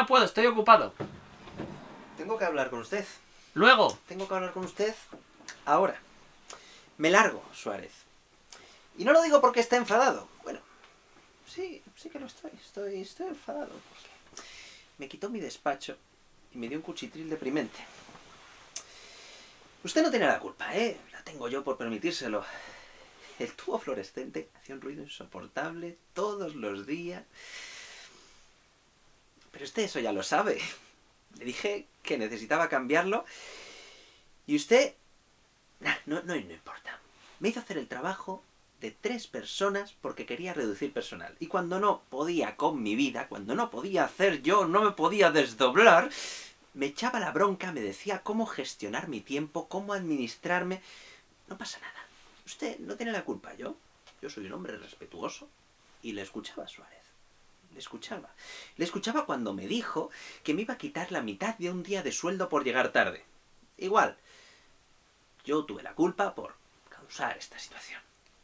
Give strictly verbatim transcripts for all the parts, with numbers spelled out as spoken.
puedo, estoy ocupado. Tengo que hablar con usted. Luego. Tengo que hablar con usted ahora. Me largo, Suárez. Y no lo digo porque esté enfadado. Bueno, sí, sí que lo estoy. Estoy, estoy enfadado. Porque me quitó mi despacho y me dio un cuchitril deprimente. Usted no tiene la culpa, ¿eh? La tengo yo por permitírselo. El tubo fluorescente hacía un ruido insoportable todos los días. Pero usted eso ya lo sabe. Le dije que necesitaba cambiarlo. Y usted... Nah, no, no, no importa. Me hizo hacer el trabajo de tres personas porque quería reducir personal. Y cuando no podía con mi vida, cuando no podía hacer yo, no me podía desdoblar, me echaba la bronca, me decía cómo gestionar mi tiempo, cómo administrarme. No pasa nada. Usted no tiene la culpa. Yo, yo soy un hombre respetuoso y le escuchaba a Suárez. Le escuchaba. Le escuchaba cuando me dijo que me iba a quitar la mitad de un día de sueldo por llegar tarde. Igual, yo tuve la culpa por causar esta situación.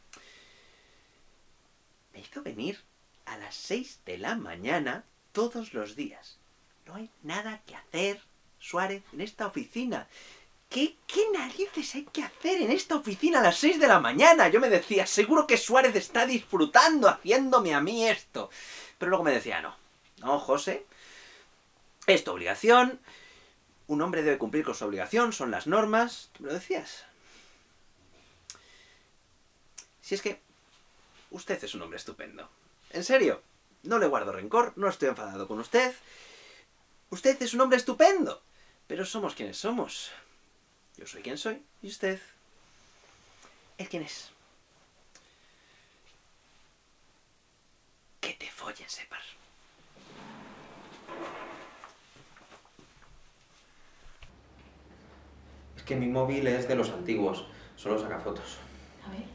Me hizo venir a las seis de la mañana todos los días. No hay nada que hacer, Suárez, en esta oficina. ¿Qué, qué narices hay que hacer en esta oficina a las seis de la mañana? Yo me decía, seguro que Suárez está disfrutando haciéndome a mí esto. Pero luego me decía, no, no, José, es tu obligación, un hombre debe cumplir con su obligación, son las normas. ¿Tú me lo decías? Si es que usted es un hombre estupendo. En serio, no le guardo rencor, no estoy enfadado con usted. Usted es un hombre estupendo, pero somos quienes somos. Yo soy quien soy, y usted es quien es. Que te follen, Separ. Es que mi móvil es de los antiguos, solo saca fotos. A ver.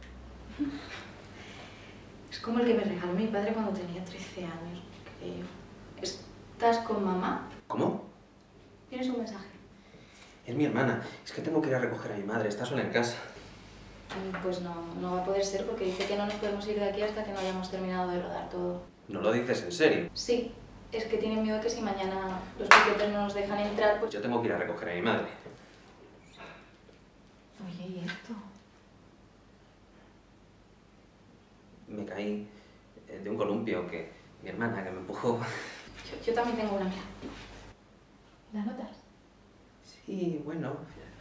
Es como el que me regaló mi padre cuando tenía trece años, creo. ¿Estás con mamá? ¿Cómo? ¿Tienes un mensaje? Es mi hermana. Es que tengo que ir a recoger a mi madre. Está sola en casa. Pues no, no va a poder ser porque dice que no nos podemos ir de aquí hasta que no hayamos terminado de rodar todo. ¿No lo dices en serio? Sí, es que tienen miedo que si mañana los piquetes no nos dejan entrar, pues... Yo tengo que ir a recoger a mi madre. Oye, ¿y esto? Me caí de un columpio que mi hermana que me empujó. Yo, yo también tengo una, mira. ¿La notas? Sí, bueno...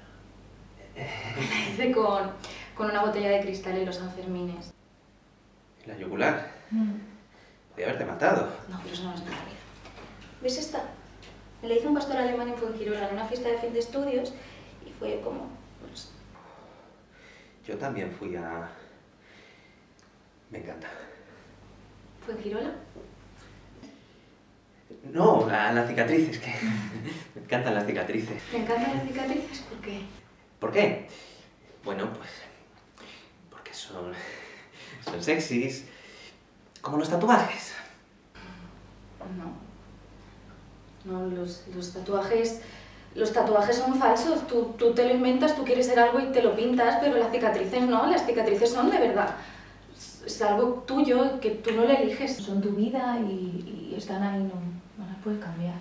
La hice con, con una botella de cristal y los Sanfermines. ¿La yugular? Mm. Podría haberte matado. No, pero eso no es nada, mira. ¿Ves esta? Me la hizo un pastor alemán en Fuengirola en una fiesta de fin de estudios y fue como... Pues... Yo también fui a... Me encanta. ¿Fuengirola? No, a las cicatrices, que me encantan las cicatrices. ¿Te encantan las cicatrices? ¿Por qué? ¿Por qué? Bueno, pues... porque son... son sexys. Como los tatuajes. No. No, los, los tatuajes... Los tatuajes son falsos. Tú, tú te lo inventas, tú quieres ser algo y te lo pintas, pero las cicatrices no. Las cicatrices son de verdad. Es algo tuyo que tú no le eliges. Son tu vida y, y están ahí, no, no las puedes cambiar.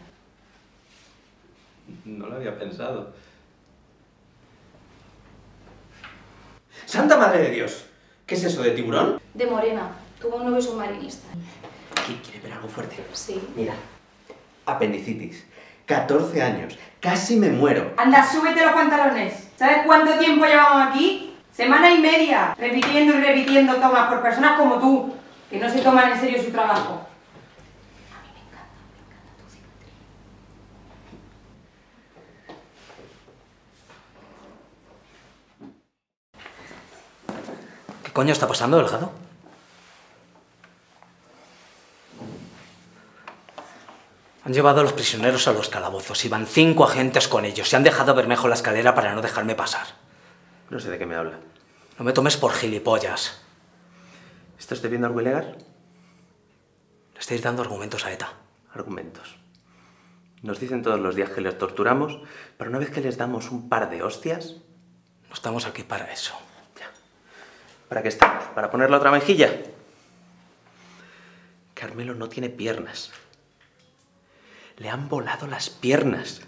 No lo había pensado. ¡Santa Madre de Dios! ¿Qué es eso de tiburón? De morena. Tuvo un novio submarinista. ¿Qué quiere ver algo fuerte? Sí. Mira. Apendicitis. catorce años. Casi me muero. Anda, súbete los pantalones. ¿Sabes cuánto tiempo llevamos aquí? Semana y media, repitiendo y repitiendo tomas por personas como tú, que no se toman en serio su trabajo. A mí me encanta, me encanta tu cicatriz. ¿Qué coño está pasando, Delgado? Han llevado a los prisioneros a los calabozos. Iban cinco agentes con ellos. Y han dejado a Bermejo en la escalera para no dejarme pasar. No sé de qué me habla. No me tomes por gilipollas. ¿Esto esté viendo algo ilegal? Le estáis dando argumentos a ETA. Argumentos. Nos dicen todos los días que les torturamos, pero una vez que les damos un par de hostias... No estamos aquí para eso. Ya. ¿Para qué estamos? ¿Para poner la otra mejilla? Carmelo no tiene piernas. Le han volado las piernas.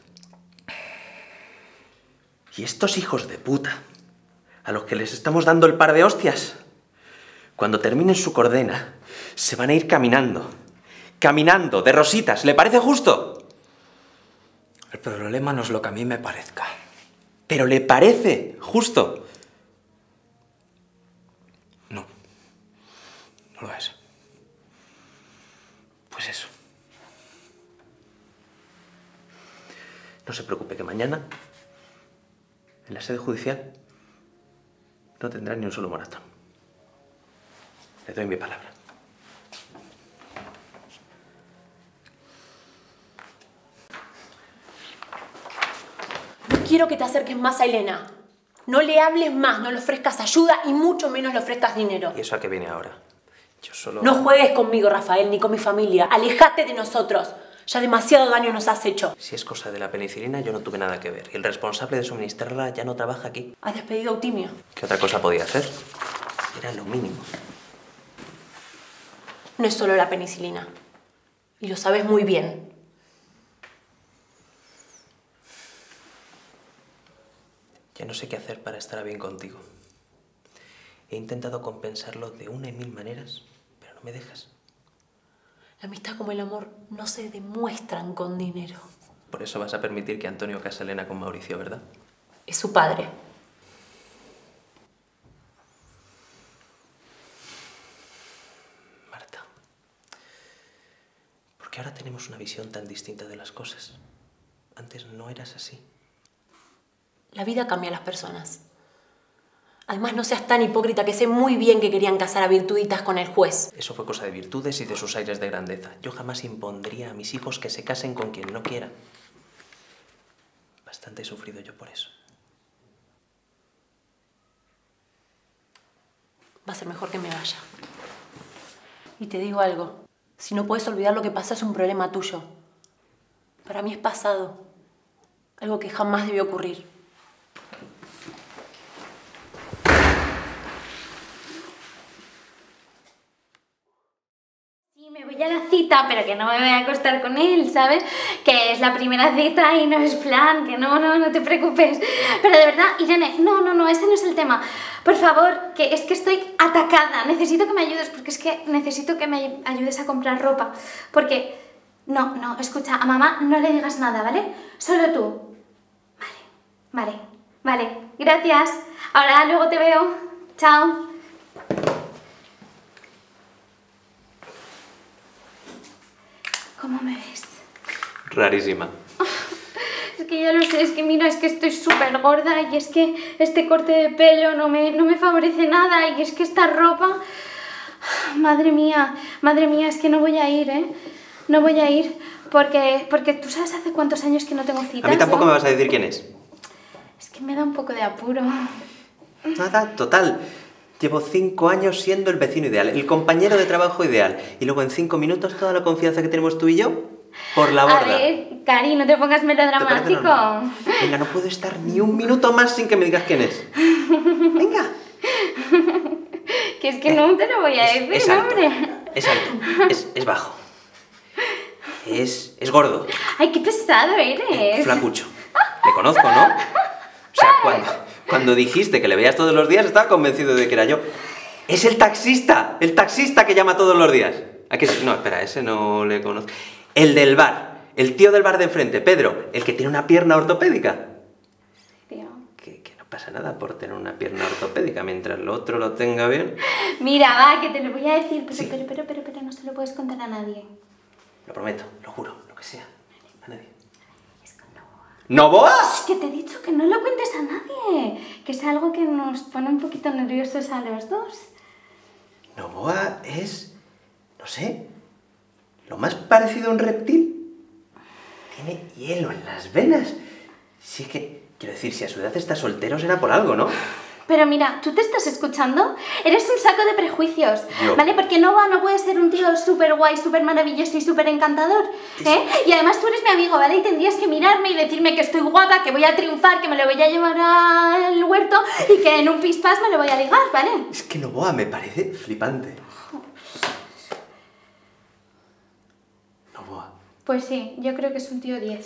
Y estos hijos de puta, a los que les estamos dando el par de hostias, cuando terminen su cordena, se van a ir caminando. Caminando, de rositas. ¿Le parece justo? El problema no es lo que a mí me parezca. ¿Pero le parece justo? No. No lo es. Pues eso. No se preocupe que mañana, en la sede judicial, no tendrá ni un solo moratón. Le doy mi palabra. No quiero que te acerques más a Elena. No le hables más, no le ofrezcas ayuda y mucho menos le ofrezcas dinero. ¿Y eso a qué viene ahora? Yo solo... No juegues conmigo, Rafael, ni con mi familia. Aléjate de nosotros. Ya demasiado daño nos has hecho. Si es cosa de la penicilina, yo no tuve nada que ver. Y el responsable de suministrarla ya no trabaja aquí. Has despedido a Eutimio. ¿Qué otra cosa podía hacer? Era lo mínimo. No es solo la penicilina. Y lo sabes muy bien. Ya no sé qué hacer para estar a bien contigo. He intentado compensarlo de una y mil maneras, pero no me dejas. La amistad como el amor no se demuestran con dinero. Por eso vas a permitir que Antonio case a Elena con Mauricio, ¿verdad? Es su padre. Marta, ¿por qué ahora tenemos una visión tan distinta de las cosas? Antes no eras así. La vida cambia a las personas. Además, no seas tan hipócrita, que sé muy bien que querían casar a Virtuditas con el juez. Eso fue cosa de virtudes y de sus aires de grandeza. Yo jamás impondría a mis hijos que se casen con quien no quieran. Bastante he sufrido yo por eso. Va a ser mejor que me vaya. Y te digo algo. Si no puedes olvidar lo que pasó, es un problema tuyo. Para mí es pasado. Algo que jamás debió ocurrir. Me voy a la cita, pero que no me voy a acostar con él, ¿sabes? Que es la primera cita y no es plan, que no, no, no te preocupes. Pero de verdad, Irene, no, no, no, ese no es el tema. Por favor, que es que estoy atacada. Necesito que me ayudes, porque es que necesito que me ayudes a comprar ropa. Porque, no, no, escucha, a mamá no le digas nada, ¿vale? Solo tú. Vale, vale, vale, gracias. Ahora luego te veo. Chao. ¿Cómo me ves? Rarísima. Es que ya lo sé, es que mira, es que estoy súper gorda y es que este corte de pelo no me, no me favorece nada y es que esta ropa... Madre mía, madre mía, es que no voy a ir, ¿eh? No voy a ir porque, porque tú sabes hace cuántos años que no tengo citas. A mí tampoco ¿no? me vas a decir quién es. Es que me da un poco de apuro. Nada, total. Llevo cinco años siendo el vecino ideal, el compañero de trabajo ideal. Y luego en cinco minutos toda la confianza que tenemos tú y yo, por la borda. A ver, Cari, no te pongas melodramático. Venga, no puedo estar ni un minuto más sin que me digas quién es. Venga. Que es que no te lo voy a decir, es alto, hombre. Es alto, es, es bajo. Es, es gordo. Ay, qué pesado eres. Flacucho. Le conozco, ¿no? O sea, cuando, cuando dijiste que le veías todos los días, estaba convencido de que era yo. Es el taxista, el taxista que llama todos los días. ¿A qué? No, espera, ese no le conozco. El del bar, el tío del bar de enfrente, Pedro, el que tiene una pierna ortopédica. Tío. Que, que no pasa nada por tener una pierna ortopédica, mientras el otro lo tenga bien. Mira, va, que te lo voy a decir, pero, Sí. pero, pero, pero, pero no se lo puedes contar a nadie. Lo prometo, lo juro, lo que sea. A nadie. Es con Novoa. ¿Novoa? Que te he dicho que no lo cuentes a nadie. Que es algo que nos pone un poquito nerviosos a los dos. Novoa es, no sé, lo más parecido a un reptil. Tiene hielo en las venas. Sí que, quiero decir, si a su edad está soltero será por algo, ¿no? Pero mira, ¿tú te estás escuchando? Eres un saco de prejuicios, Yo. ¿vale? Porque Novoa no puede ser un tío súper guay, súper maravilloso y súper encantador, ¿eh? Y además tú eres mi amigo, ¿vale? Y tendrías que mirarme y decirme que estoy guapa, que voy a triunfar, que me lo voy a llevar al huerto y que en un pispás me lo voy a ligar, ¿vale? Es que Novoa me parece flipante. Novoa, Pues sí, yo creo que es un tío diez.